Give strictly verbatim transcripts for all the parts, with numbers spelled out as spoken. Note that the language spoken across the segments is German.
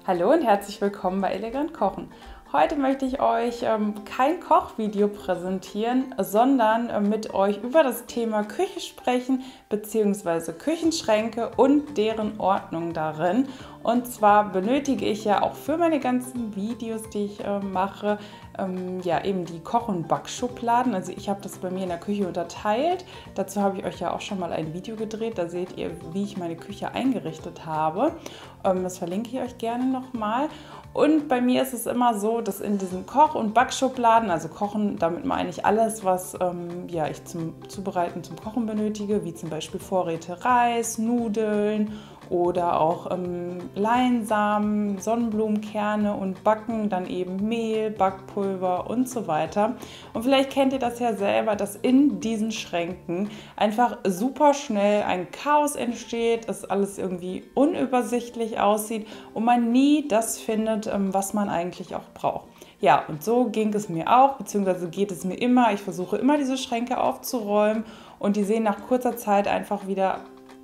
Hallo und herzlich willkommen bei Elegant Kochen. Heute möchte ich euch ähm, kein Kochvideo präsentieren, sondern äh, mit euch über das Thema Küche sprechen bzw. Küchenschränke und deren Ordnung darin. Und zwar benötige ich ja auch für meine ganzen Videos, die ich äh, mache, ähm, ja eben die Koch- und Backschubladen. Also ich habe das bei mir in der Küche unterteilt. Dazu habe ich euch ja auch schon mal ein Video gedreht. Da seht ihr, wie ich meine Küche eingerichtet habe. Ähm, das verlinke ich euch gerne nochmal. Und bei mir ist es immer so, dass in diesen Koch- und Backschubladen, also Kochen, damit meine ich alles, was ähm, ja, ich zum Zubereiten, zum Kochen benötige, wie zum Beispiel Vorräte Reis, Nudeln oder auch ähm, Leinsamen, Sonnenblumenkerne und Backen, dann eben Mehl, Backpulver und so weiter. Und vielleicht kennt ihr das ja selber, dass in diesen Schränken einfach super schnell ein Chaos entsteht, dass alles irgendwie unübersichtlich aussieht und man nie das findet, was man eigentlich auch braucht. Ja, und so ging es mir auch, beziehungsweise geht es mir immer. Ich versuche immer, diese Schränke aufzuräumen und die sehen nach kurzer Zeit einfach wieder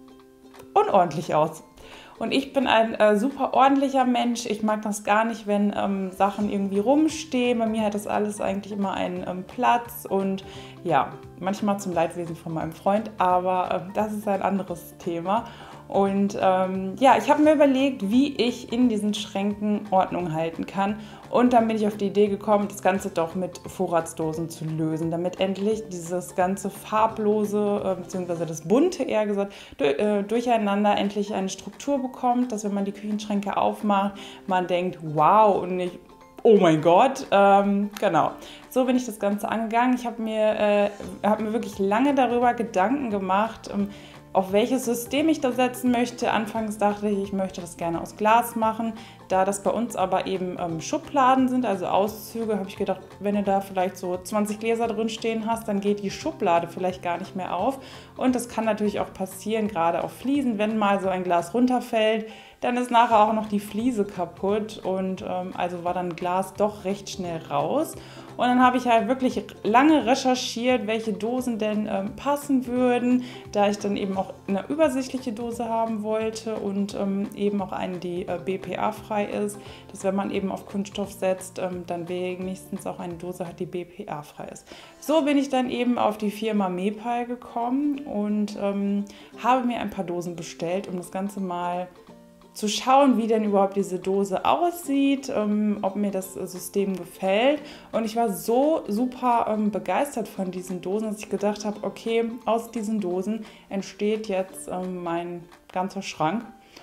unordentlich aus. Und ich bin ein äh, super ordentlicher Mensch. Ich mag das gar nicht, wenn ähm, Sachen irgendwie rumstehen. Bei mir hat das alles eigentlich immer einen ähm, Platz und ja, manchmal zum Leidwesen von meinem Freund, aber äh, das ist ein anderes Thema. Und ähm, ja, ich habe mir überlegt, wie ich in diesen Schränken Ordnung halten kann. Und dann bin ich auf die Idee gekommen, das Ganze doch mit Vorratsdosen zu lösen, damit endlich dieses ganze farblose, äh, beziehungsweise das bunte eher gesagt, durch, äh, durcheinander endlich eine Struktur bekommt, dass wenn man die Küchenschränke aufmacht, man denkt, wow, und nicht, oh mein Gott, ähm, genau. So bin ich das Ganze angegangen. Ich habe mir, äh, hab mir wirklich lange darüber Gedanken gemacht, ähm, auf welches System ich da setzen möchte. Anfangs dachte ich, ich möchte das gerne aus Glas machen. Da das bei uns aber eben ähm, Schubladen sind, also Auszüge, habe ich gedacht, wenn du da vielleicht so zwanzig Gläser drin stehen hast, dann geht die Schublade vielleicht gar nicht mehr auf. Und das kann natürlich auch passieren, gerade auf Fliesen, wenn mal so ein Glas runterfällt, dann ist nachher auch noch die Fliese kaputt und ähm, also war dann Glas doch recht schnell raus. Und dann habe ich halt wirklich lange recherchiert, welche Dosen denn ähm, passen würden, da ich dann eben auch eine übersichtliche Dose haben wollte und ähm, eben auch eine, die äh, B P A-frei ist, dass wenn man eben auf Kunststoff setzt, ähm, dann wenigstens auch eine Dose hat, die B P A-frei ist. So bin ich dann eben auf die Firma Mepal gekommen und ähm, habe mir ein paar Dosen bestellt, um das Ganze mal zu schauen, wie denn überhaupt diese Dose aussieht, ähm, ob mir das System gefällt. Und ich war so super ähm, begeistert von diesen Dosen, dass ich gedacht habe, okay, aus diesen Dosen entsteht jetzt ähm, mein ganzer Schrank.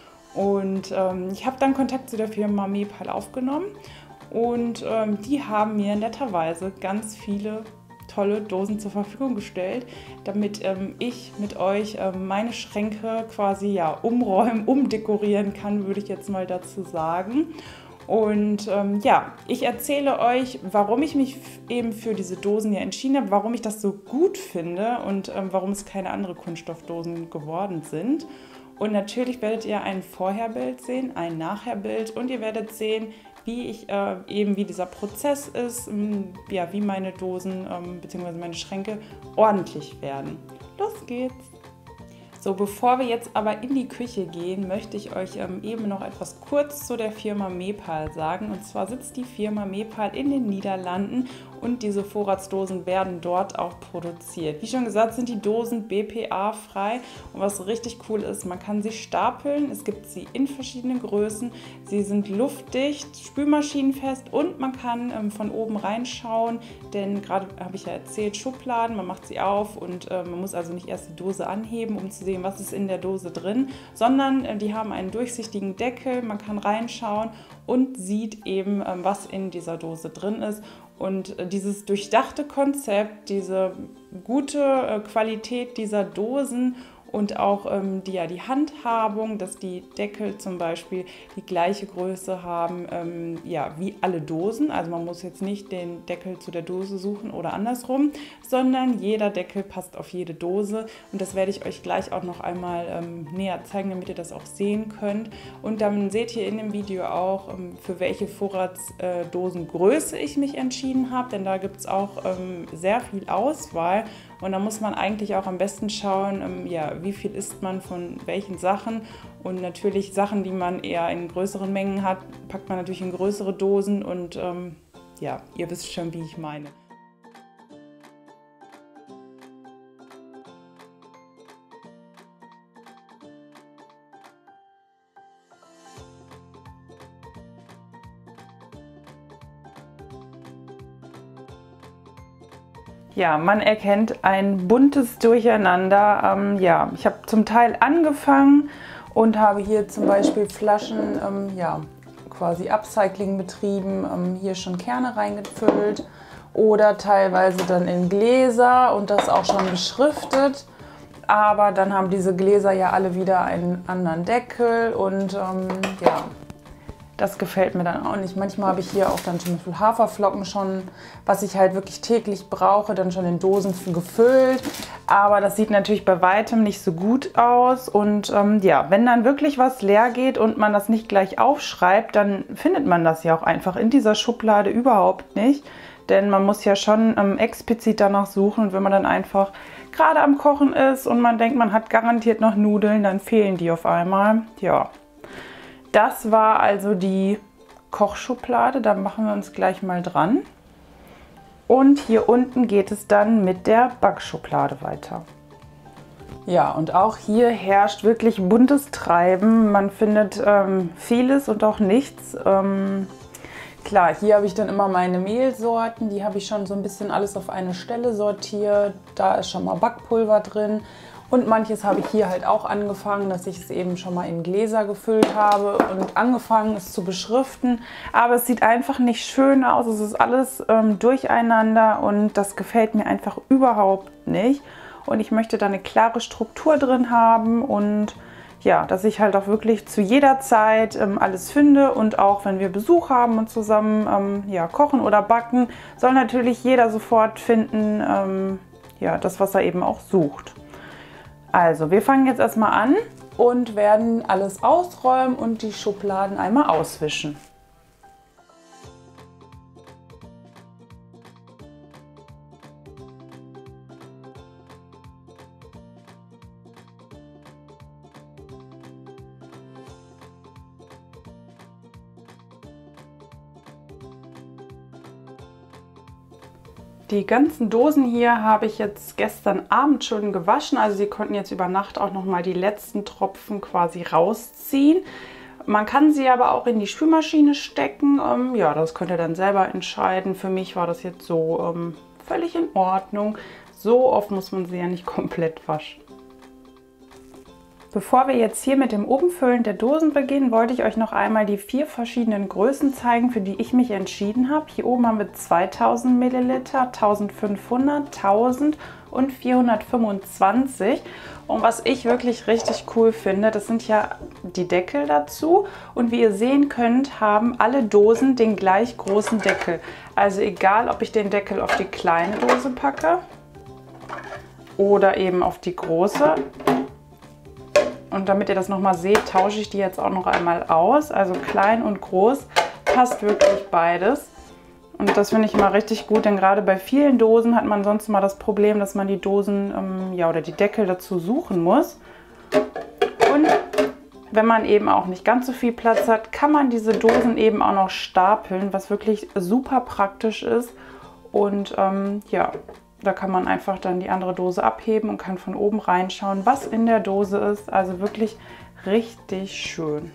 Und ähm, ich habe dann Kontakt zu der Firma Mepal aufgenommen und ähm, die haben mir netterweise ganz viele tolle Dosen zur Verfügung gestellt, damit ähm, ich mit euch ähm, meine Schränke quasi ja umräumen, umdekorieren kann, würde ich jetzt mal dazu sagen. Und ähm, ja, ich erzähle euch, warum ich mich eben für diese Dosen hier entschieden habe, warum ich das so gut finde und ähm, warum es keine andere Kunststoffdosen geworden sind. Und natürlich werdet ihr ein Vorherbild sehen, ein Nachherbild und ihr werdet sehen, wie ich äh, eben wie dieser Prozess ist, ähm, ja, wie meine Dosen ähm, bzw. meine Schränke ordentlich werden. Los geht's! So, bevor wir jetzt aber in die Küche gehen, möchte ich euch ähm, eben noch etwas kurz zu der Firma Mepal sagen. Und zwar sitzt die Firma Mepal in den Niederlanden und diese Vorratsdosen werden dort auch produziert. Wie schon gesagt, sind die Dosen B P A-frei und was richtig cool ist, man kann sie stapeln. Es gibt sie in verschiedenen Größen. Sie sind luftdicht, spülmaschinenfest und man kann ähm, von oben reinschauen, denn gerade habe ich ja erzählt, Schubladen, man macht sie auf und äh, man muss also nicht erst die Dose anheben, um zu sehen, was ist in der Dose drin, sondern äh, die haben einen durchsichtigen Deckel, man kann reinschauen und sieht eben, äh, was in dieser Dose drin ist. Und äh, dieses durchdachte Konzept, diese gute äh, Qualität dieser Dosen und auch ähm, die, ja, die Handhabung, dass die Deckel zum Beispiel die gleiche Größe haben ähm, ja, wie alle Dosen. Also man muss jetzt nicht den Deckel zu der Dose suchen oder andersrum, sondern jeder Deckel passt auf jede Dose. Und das werde ich euch gleich auch noch einmal ähm, näher zeigen, damit ihr das auch sehen könnt. Und dann seht ihr in dem Video auch, ähm, für welche Vorratsdosengröße ich mich entschieden habe, denn da gibt es auch ähm, sehr viel Auswahl. Und da muss man eigentlich auch am besten schauen, ähm, ja, wie viel isst man von welchen Sachen. Und natürlich Sachen, die man eher in größeren Mengen hat, packt man natürlich in größere Dosen. Und ähm, ja, ihr wisst schon, wie ich meine. Ja, man erkennt ein buntes Durcheinander. Ähm, ja, ich habe zum Teil angefangen und habe hier zum Beispiel Flaschen, ähm, ja, quasi Upcycling betrieben, ähm, hier schon Kerne reingefüllt oder teilweise dann in Gläser und das auch schon beschriftet. Aber dann haben diese Gläser ja alle wieder einen anderen Deckel und ähm, ja, das gefällt mir dann auch nicht. Manchmal habe ich hier auch dann zum Beispiel Haferflocken schon, was ich halt wirklich täglich brauche, dann schon in Dosen gefüllt. Aber das sieht natürlich bei weitem nicht so gut aus. Und ähm, ja, wenn dann wirklich was leer geht und man das nicht gleich aufschreibt, dann findet man das ja auch einfach in dieser Schublade überhaupt nicht. Denn man muss ja schon ähm, explizit danach suchen. Und wenn man dann einfach gerade am Kochen ist und man denkt, man hat garantiert noch Nudeln, dann fehlen die auf einmal. Ja. Das war also die Kochschublade, da machen wir uns gleich mal dran. Und hier unten geht es dann mit der Backschublade weiter. Ja, und auch hier herrscht wirklich buntes Treiben. Man findet ähm, vieles und auch nichts. Ähm, klar, hier habe ich dann immer meine Mehlsorten, die habe ich schon so ein bisschen alles auf eine Stelle sortiert. Da ist schon mal Backpulver drin. Und manches habe ich hier halt auch angefangen, dass ich es eben schon mal in Gläser gefüllt habe und angefangen es zu beschriften. Aber es sieht einfach nicht schön aus, es ist alles ähm, durcheinander und das gefällt mir einfach überhaupt nicht. Und ich möchte da eine klare Struktur drin haben und ja, dass ich halt auch wirklich zu jeder Zeit ähm, alles finde und auch wenn wir Besuch haben und zusammen ähm, ja, kochen oder backen, soll natürlich jeder sofort finden, ähm, ja, das, was er eben auch sucht. Also, wir fangen jetzt erstmal an und werden alles ausräumen und die Schubladen einmal auswischen. Die ganzen Dosen hier habe ich jetzt gestern Abend schon gewaschen, also sie konnten jetzt über Nacht auch noch mal die letzten Tropfen quasi rausziehen. Man kann sie aber auch in die Spülmaschine stecken, ähm, ja, das könnt ihr dann selber entscheiden. Für mich war das jetzt so ähm, völlig in Ordnung. So oft muss man sie ja nicht komplett waschen. Bevor wir jetzt hier mit dem Umfüllen der Dosen beginnen, wollte ich euch noch einmal die vier verschiedenen Größen zeigen, für die ich mich entschieden habe. Hier oben haben wir zweitausend Milliliter, eintausendfünfhundert, tausend und vierhundertfünfundzwanzig. Und was ich wirklich richtig cool finde, das sind ja die Deckel dazu. Und wie ihr sehen könnt, haben alle Dosen den gleich großen Deckel. Also egal, ob ich den Deckel auf die kleine Dose packe oder eben auf die große. Und damit ihr das nochmal seht, tausche ich die jetzt auch noch einmal aus. Also klein und groß passt wirklich beides. Und das finde ich immer richtig gut, denn gerade bei vielen Dosen hat man sonst mal das Problem, dass man die Dosen ähm, ja, oder die Deckel dazu suchen muss. Und wenn man eben auch nicht ganz so viel Platz hat, kann man diese Dosen eben auch noch stapeln, was wirklich super praktisch ist. Und ähm, ja, da kann man einfach dann die andere Dose abheben und kann von oben reinschauen, was in der Dose ist. Also wirklich richtig schön.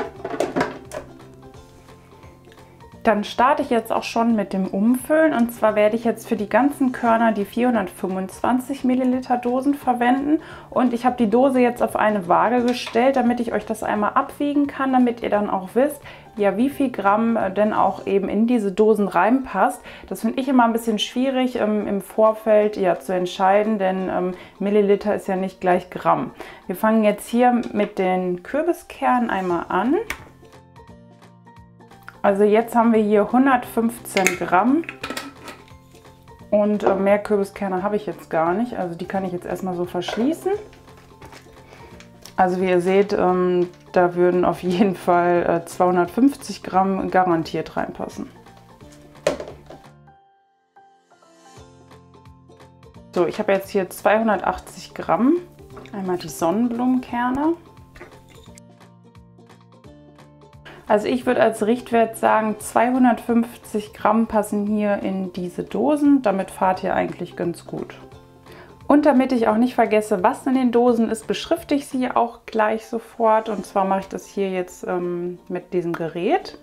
Dann starte ich jetzt auch schon mit dem Umfüllen und zwar werde ich jetzt für die ganzen Körner die vierhundertfünfundzwanzig Milliliter Dosen verwenden und ich habe die Dose jetzt auf eine Waage gestellt, damit ich euch das einmal abwiegen kann, damit ihr dann auch wisst, ja, wie viel Gramm denn auch eben in diese Dosen reinpasst. Das finde ich immer ein bisschen schwierig ähm, im Vorfeld ja zu entscheiden, denn ähm, Milliliter ist ja nicht gleich Gramm. Wir fangen jetzt hier mit den Kürbiskernen einmal an. Also jetzt haben wir hier hundertfünfzehn Gramm und äh, mehr Kürbiskerne habe ich jetzt gar nicht. Also die kann ich jetzt erstmal so verschließen. Also wie ihr seht, ähm, da würden auf jeden Fall äh, zweihundertfünfzig Gramm garantiert reinpassen. So, ich habe jetzt hier zweihundertachtzig Gramm. Einmal die Sonnenblumenkerne. Also ich würde als Richtwert sagen, zweihundertfünfzig Gramm passen hier in diese Dosen. Damit fahrt ihr eigentlich ganz gut. Und damit ich auch nicht vergesse, was in den Dosen ist, beschrifte ich sie auch gleich sofort. Und zwar mache ich das hier jetzt ähm, mit diesem Gerät.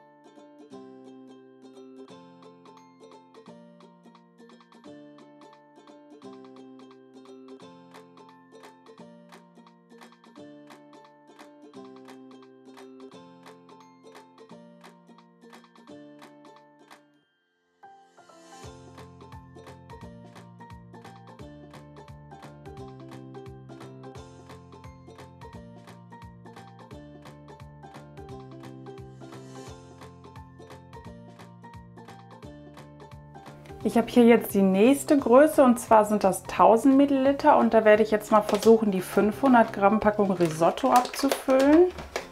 Ich habe hier jetzt die nächste Größe und zwar sind das tausend Milliliter und da werde ich jetzt mal versuchen, die fünfhundert Gramm Packung Risotto abzufüllen.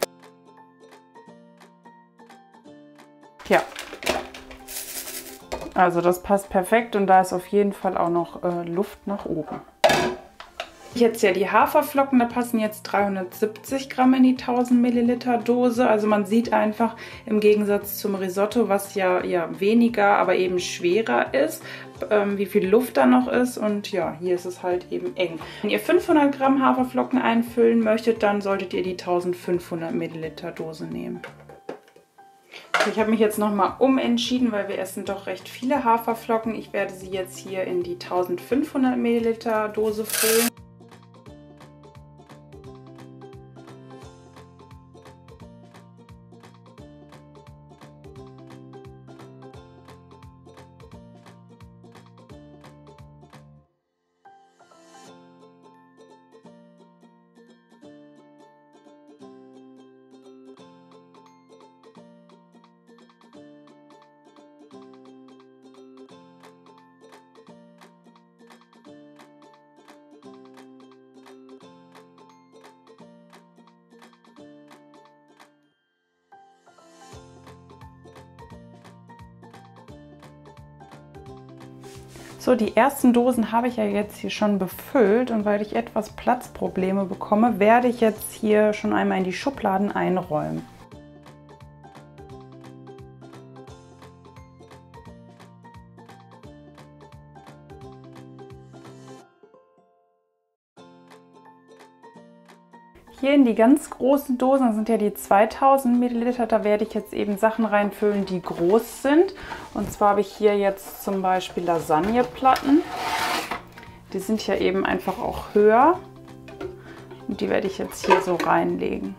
Ja, also das passt perfekt und da ist auf jeden Fall auch noch äh, Luft nach oben. Jetzt ja die Haferflocken, da passen jetzt dreihundertsiebzig Gramm in die tausend Milliliter Dose. Also man sieht einfach im Gegensatz zum Risotto, was ja, ja weniger, aber eben schwerer ist, ähm, wie viel Luft da noch ist. Und ja, hier ist es halt eben eng. Wenn ihr fünfhundert Gramm Haferflocken einfüllen möchtet, dann solltet ihr die eintausendfünfhundert Milliliter Dose nehmen. Ich habe mich jetzt nochmal umentschieden, weil wir essen doch recht viele Haferflocken. Ich werde sie jetzt hier in die eintausendfünfhundert Milliliter Dose füllen. So, die ersten Dosen habe ich ja jetzt hier schon befüllt und weil ich etwas Platzprobleme bekomme, werde ich jetzt hier schon einmal in die Schubladen einräumen. Hier in die ganz großen Dosen, das sind ja die zweitausend Milliliter, da werde ich jetzt eben Sachen reinfüllen, die groß sind. Und zwar habe ich hier jetzt zum Beispiel Lasagneplatten. Die sind ja eben einfach auch höher. Und die werde ich jetzt hier so reinlegen.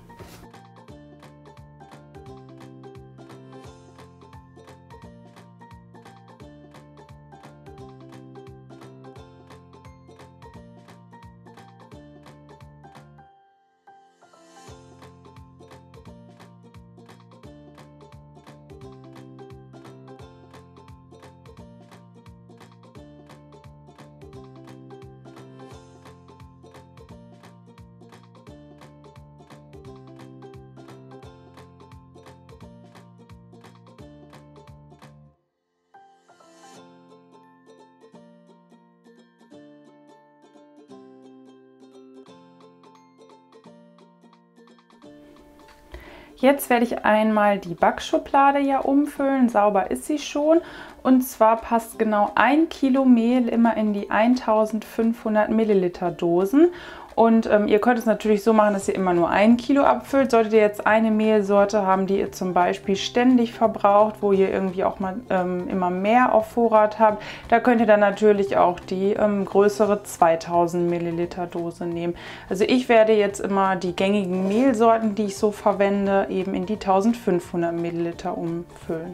Jetzt werde ich einmal die Backschublade ja umfüllen. Sauber ist sie schon. Und zwar passt genau ein Kilo Mehl immer in die eintausendfünfhundert Milliliter Dosen. Und ähm, ihr könnt es natürlich so machen, dass ihr immer nur ein Kilo abfüllt. Solltet ihr jetzt eine Mehlsorte haben, die ihr zum Beispiel ständig verbraucht, wo ihr irgendwie auch mal ähm, immer mehr auf Vorrat habt, da könnt ihr dann natürlich auch die ähm, größere zweitausend Milliliter Dose nehmen. Also ich werde jetzt immer die gängigen Mehlsorten, die ich so verwende, eben in die eintausendfünfhundert Milliliter umfüllen.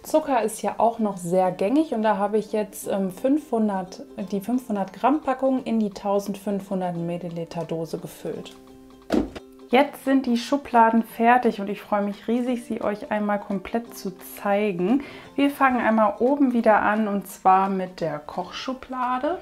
Zucker ist ja auch noch sehr gängig und da habe ich jetzt ähm, fünfhundert, die fünfhundert Gramm Packung in die eintausendfünfhundert Milliliter Dose gefüllt. Jetzt sind die Schubladen fertig und ich freue mich riesig, sie euch einmal komplett zu zeigen. Wir fangen einmal oben wieder an und zwar mit der Kochschublade.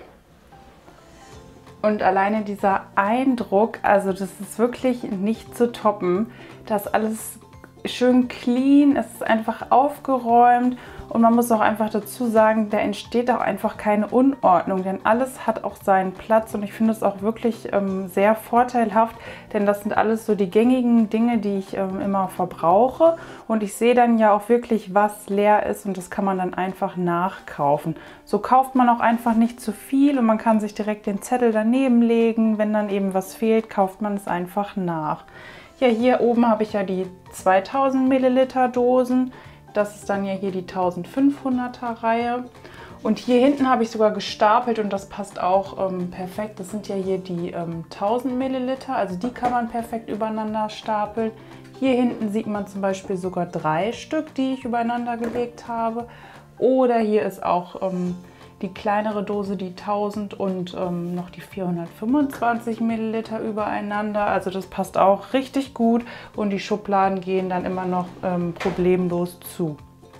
Und alleine dieser Eindruck, also das ist wirklich nicht zu toppen. Das ist alles schön clean, es ist einfach aufgeräumt und man muss auch einfach dazu sagen, da entsteht auch einfach keine Unordnung, denn alles hat auch seinen Platz und ich finde es auch wirklich ähm, sehr vorteilhaft, denn das sind alles so die gängigen Dinge, die ich ähm, immer verbrauche und ich sehe dann ja auch wirklich, was leer ist und das kann man dann einfach nachkaufen. So kauft man auch einfach nicht zu viel und man kann sich direkt den Zettel daneben legen, wenn dann eben was fehlt, kauft man es einfach nach. Ja, hier oben habe ich ja die zweitausend Milliliter Dosen. Das ist dann ja hier die eintausendfünfhunderter Reihe. Und hier hinten habe ich sogar gestapelt und das passt auch ähm, perfekt. Das sind ja hier die ähm, tausend Milliliter, also die kann man perfekt übereinander stapeln. Hier hinten sieht man zum Beispiel sogar drei Stück, die ich übereinander gelegt habe. Oder hier ist auch ähm, die kleinere Dose, die tausend und ähm, noch die vierhundertfünfundzwanzig Milliliter übereinander. Also das passt auch richtig gut und die Schubladen gehen dann immer noch ähm, problemlos zu.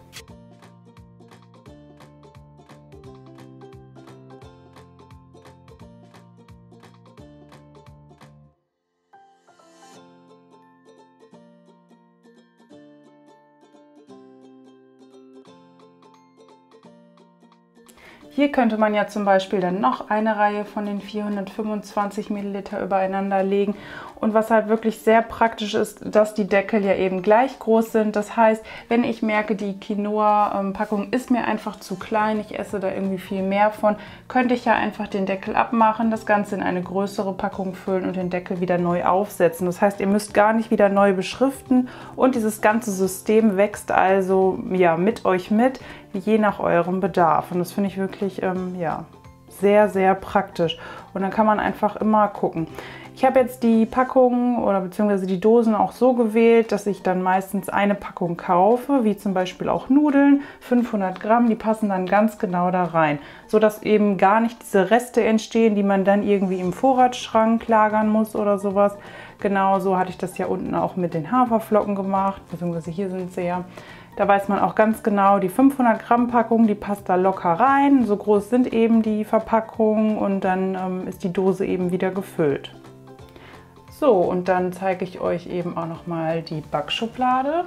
Hier könnte man ja zum Beispiel dann noch eine Reihe von den vierhundertfünfundzwanzig Milliliter übereinander legen. Und was halt wirklich sehr praktisch ist, dass die Deckel ja eben gleich groß sind. Das heißt, wenn ich merke, die Quinoa-Packung ist mir einfach zu klein, ich esse da irgendwie viel mehr von, könnte ich ja einfach den Deckel abmachen, das Ganze in eine größere Packung füllen und den Deckel wieder neu aufsetzen. Das heißt, ihr müsst gar nicht wieder neu beschriften und dieses ganze System wächst also ja, mit euch mit, je nach eurem Bedarf. Und das finde ich wirklich ähm, ja, sehr, sehr praktisch. Und dann kann man einfach immer gucken. Ich habe jetzt die Packungen oder beziehungsweise die Dosen auch so gewählt, dass ich dann meistens eine Packung kaufe, wie zum Beispiel auch Nudeln, fünfhundert Gramm, die passen dann ganz genau da rein, sodass eben gar nicht diese Reste entstehen, die man dann irgendwie im Vorratsschrank lagern muss oder sowas. Genau so hatte ich das ja unten auch mit den Haferflocken gemacht, beziehungsweise hier sind sie ja. Da weiß man auch ganz genau, die fünfhundert Gramm Packung, die passt da locker rein. So groß sind eben die Verpackungen und dann ähm, ist die Dose eben wieder gefüllt. So, und dann zeige ich euch eben auch noch mal die Backschublade.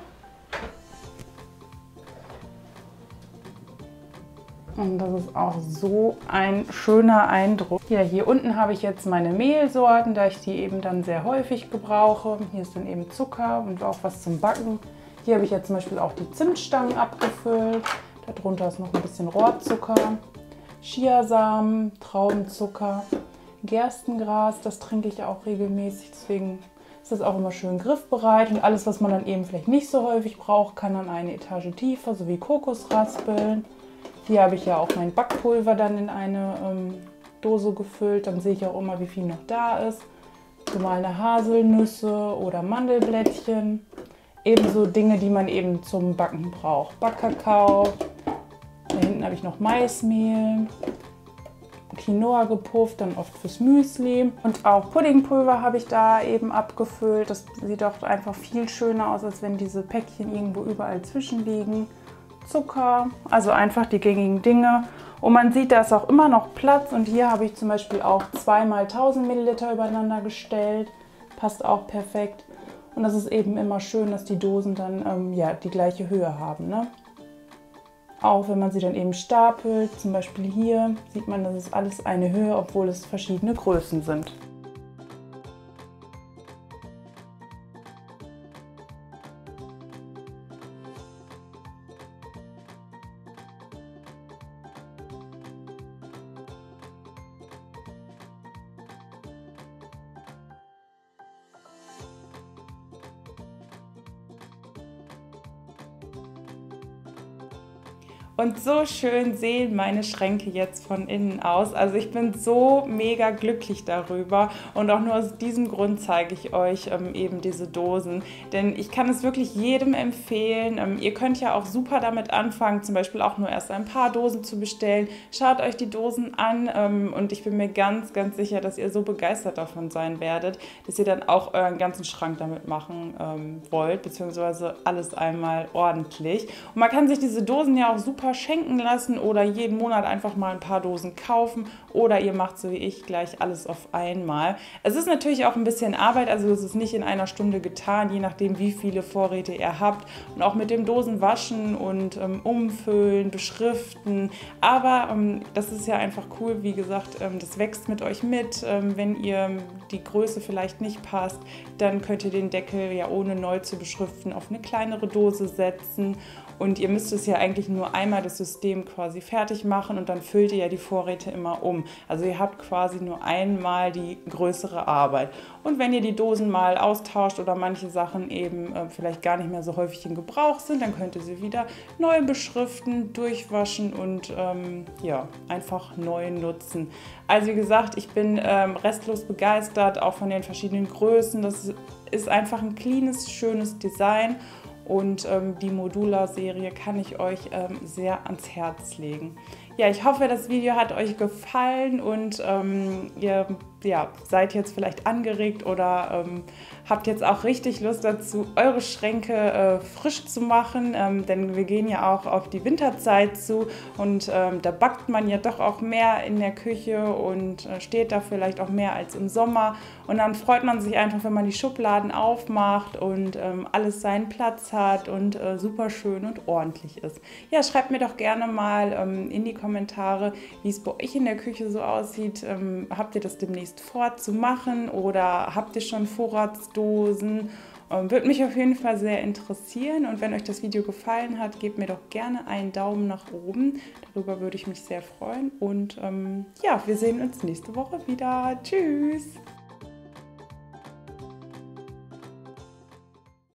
Und das ist auch so ein schöner Eindruck. Ja, hier unten habe ich jetzt meine Mehlsorten, da ich die eben dann sehr häufig gebrauche. Hier ist dann eben Zucker und auch was zum Backen. Hier habe ich jetzt zum Beispiel auch die Zimtstangen abgefüllt. Darunter ist noch ein bisschen Rohrzucker, Chiasamen, Traubenzucker, Gerstengras, das trinke ich auch regelmäßig, deswegen ist das auch immer schön griffbereit. Und alles, was man dann eben vielleicht nicht so häufig braucht, kann dann eine Etage tiefer, sowie Kokosraspeln. Hier habe ich ja auch mein Backpulver dann in eine ähm, Dose gefüllt, dann sehe ich auch immer, wie viel noch da ist. Gemahlene Haselnüsse oder Mandelblättchen. Ebenso Dinge, die man eben zum Backen braucht. Backkakao, da hinten habe ich noch Maismehl, Quinoa gepufft, dann oft fürs Müsli. Und auch Puddingpulver habe ich da eben abgefüllt. Das sieht doch einfach viel schöner aus, als wenn diese Päckchen irgendwo überall zwischenliegen. Zucker, also einfach die gängigen Dinge. Und man sieht, da ist auch immer noch Platz. Und hier habe ich zum Beispiel auch zweimal tausend Milliliter übereinander gestellt. Passt auch perfekt. Und das ist eben immer schön, dass die Dosen dann ähm, ja, die gleiche Höhe haben, ne? Auch wenn man sie dann eben stapelt, zum Beispiel hier, sieht man, das ist alles eine Höhe, obwohl es verschiedene Größen sind. Und so schön sehen meine Schränke jetzt von innen aus. Also ich bin so mega glücklich darüber und auch nur aus diesem Grund zeige ich euch ähm, eben diese Dosen. Denn ich kann es wirklich jedem empfehlen. Ähm, ihr könnt ja auch super damit anfangen, zum Beispiel auch nur erst ein paar Dosen zu bestellen. Schaut euch die Dosen an ähm, und ich bin mir ganz, ganz sicher, dass ihr so begeistert davon sein werdet, dass ihr dann auch euren ganzen Schrank damit machen ähm, wollt, beziehungsweise alles einmal ordentlich. Und man kann sich diese Dosen ja auch super schenken lassen oder jeden Monat einfach mal ein paar Dosen kaufen oder ihr macht so wie ich gleich alles auf einmal. Es ist natürlich auch ein bisschen Arbeit, also es ist nicht in einer Stunde getan, je nachdem wie viele Vorräte ihr habt und auch mit dem Dosen waschen und ähm, umfüllen, beschriften, aber ähm, das ist ja einfach cool, wie gesagt, ähm, das wächst mit euch mit, ähm, wenn ihr die Größe vielleicht nicht passt, dann könnt ihr den Deckel ja ohne neu zu beschriften auf eine kleinere Dose setzen. Und ihr müsst es ja eigentlich nur einmal das System quasi fertig machen und dann füllt ihr ja die Vorräte immer um. Also ihr habt quasi nur einmal die größere Arbeit. Und wenn ihr die Dosen mal austauscht oder manche Sachen eben äh, vielleicht gar nicht mehr so häufig in Gebrauch sind, dann könnt ihr sie wieder neu beschriften, durchwaschen und ähm, ja, einfach neu nutzen. Also wie gesagt, ich bin ähm, restlos begeistert, auch von den verschiedenen Größen. Das ist einfach ein cleanes, schönes Design. Und ähm, die Modula-Serie kann ich euch ähm, sehr ans Herz legen. Ja, ich hoffe, das Video hat euch gefallen und ähm, ihr ja, seid jetzt vielleicht angeregt oder ähm, habt jetzt auch richtig Lust dazu, eure Schränke äh, frisch zu machen, ähm, denn wir gehen ja auch auf die Winterzeit zu und ähm, da backt man ja doch auch mehr in der Küche und äh, steht da vielleicht auch mehr als im Sommer und dann freut man sich einfach, wenn man die Schubladen aufmacht und ähm, alles seinen Platz hat und äh, super schön und ordentlich ist. Ja, schreibt mir doch gerne mal ähm, in die Kommentare, wie es bei euch in der Küche so aussieht. Ähm, habt ihr das demnächst vor zu machen oder habt ihr schon Vorratsdosen? Ähm, würde mich auf jeden Fall sehr interessieren und wenn euch das Video gefallen hat, gebt mir doch gerne einen Daumen nach oben. Darüber würde ich mich sehr freuen und ähm, ja, wir sehen uns nächste Woche wieder. Tschüss!